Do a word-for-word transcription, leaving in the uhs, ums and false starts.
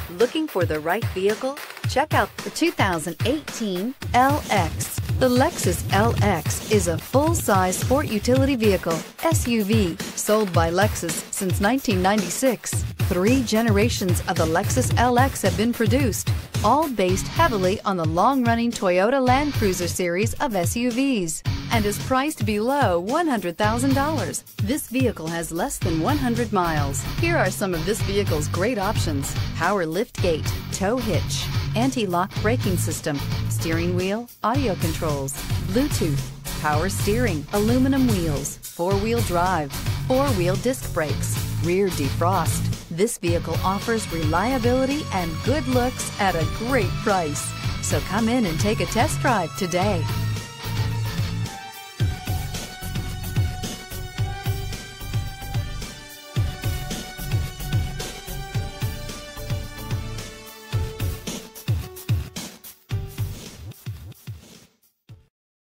Looking for the right vehicle? Check out the two thousand eighteen L X. The Lexus L X is a full-size sport utility vehicle, S U V, sold by Lexus since nineteen ninety-six. Three generations of the Lexus L X have been produced, all based heavily on the long-running Toyota Land Cruiser series of S U Vs, and is priced below one hundred thousand dollars. This vehicle has less than one hundred miles. Here are some of this vehicle's great options: power liftgate, tow hitch, anti-lock braking system, steering wheel audio controls, Bluetooth, power steering, aluminum wheels, four-wheel drive, four-wheel disc brakes, rear defrost. This vehicle offers reliability and good looks at a great price. So come in and take a test drive today.